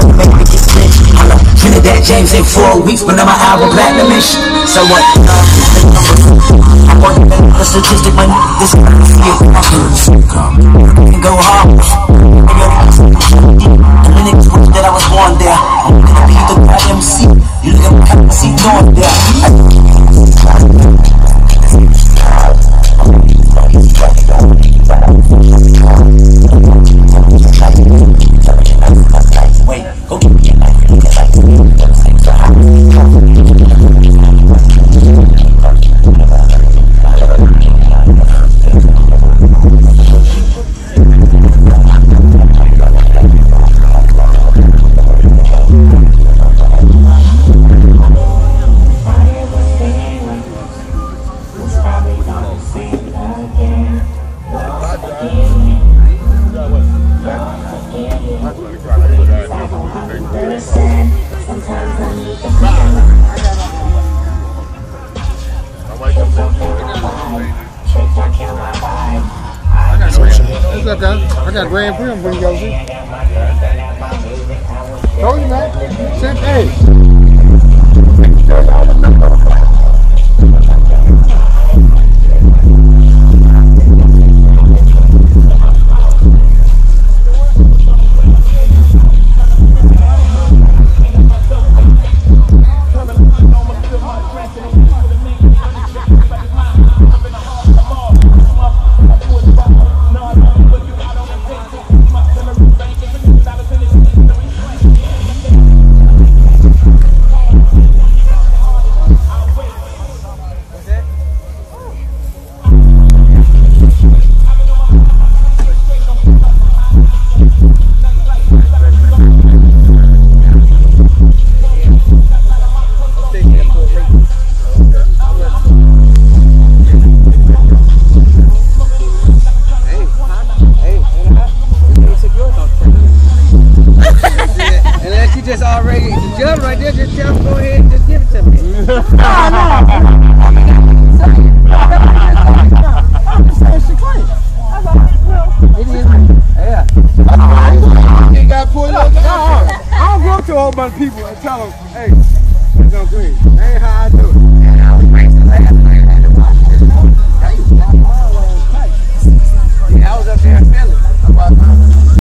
to make me get rich. Hello, Trinidad James in 4 weeks, but now my album platinum-ish. So what? I'm working on the statistic, my this is you go hard. And then it's wish that I was born there. I'm gonna be the guy MC. You look at my MC going there. I got Grand Prix I'm bringing y'all to. Told you, man. Said, hey. Just already the judge right there, just tell him go ahead and just give it to me. No. I mean, I'm just saying she clean. It is. Yeah. You got pulled up. I don't go to a whole bunch of people and tell them, hey, it's on green. That ain't how I do it. Yeah, I was up there in Philly.